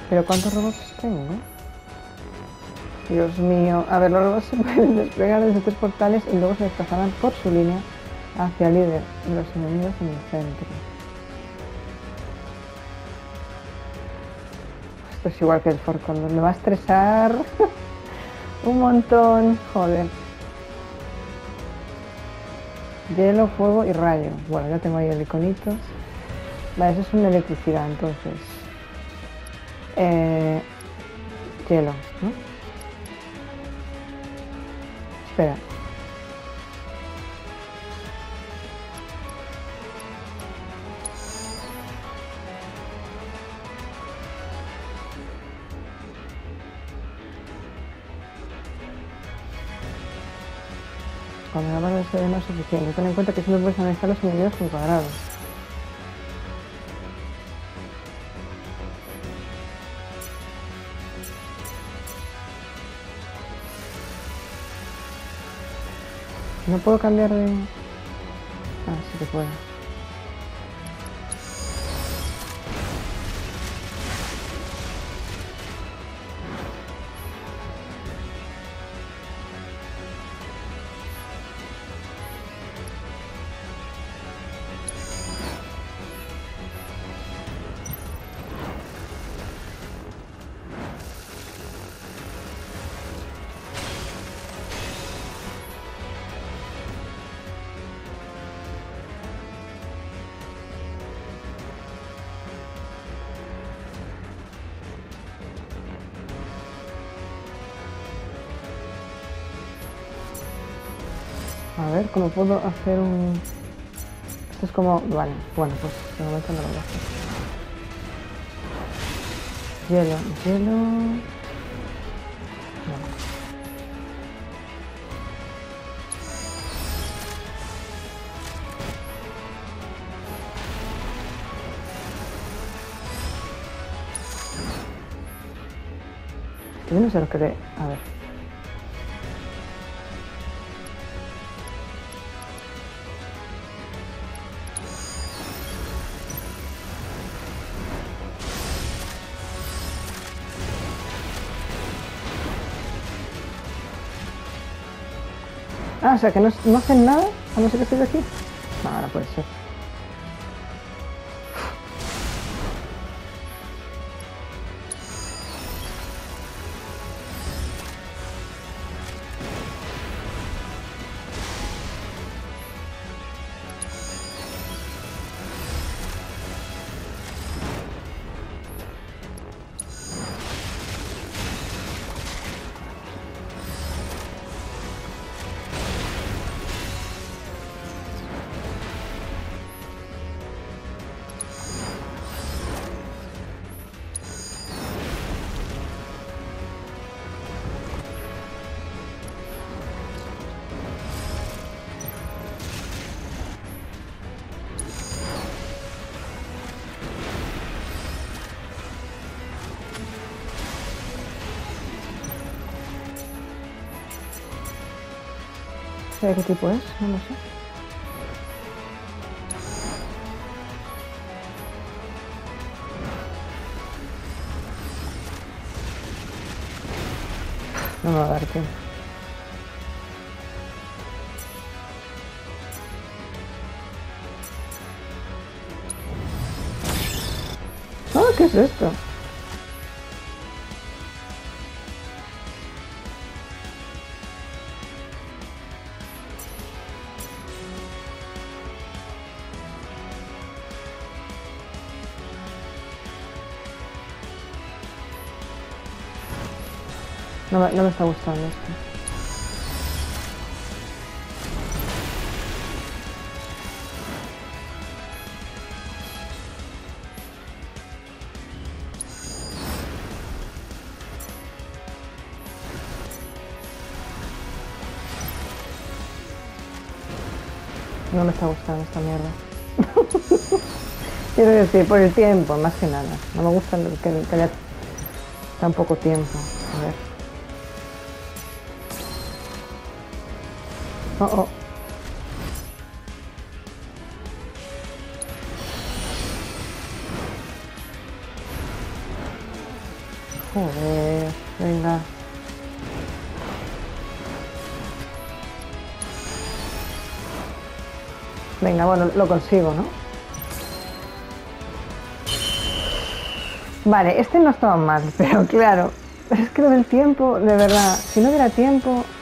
Pero ¿cuántos robots tengo? Dios mío. A ver, los robots se pueden desplegar desde 3 portales y luego se desplazarán por su línea hacia el líder y los enemigos en el centro. Esto es igual que el For Condor. Me va a estresar un montón. Joder. Hielo, fuego y rayo. Bueno, ya tengo ahí el iconito. Vale, eso es una electricidad, entonces. Hielo, ¿no? Espera. Cuando la barra se ve no es suficiente, ten en cuenta que siempre puedes analizar los enemigos con cuadrados. No puedo cambiar de... Ah, sí que puedo. A ver, ¿cómo puedo hacer un...? Esto es como... Vale, bueno, pues de momento no lo voy a hacer. Hielo, hielo... No. Yo no sé lo que de... A ver. Ah, o sea, que no hacen nada a no ser que estoy aquí. No, no puede ser. ¿De qué tipo es? No lo sé. No me va a dar tiempo. Ah, ¿qué es esto? No me está gustando esto. No me está gustando esta mierda. Quiero decir, por el tiempo, más que nada. No me gusta que haya tan poco tiempo. A ver. Oh, oh. Joder, venga. Venga, bueno, lo consigo, ¿no? Vale, este no estaba mal, pero claro, es que lo del tiempo, de verdad, si no hubiera tiempo,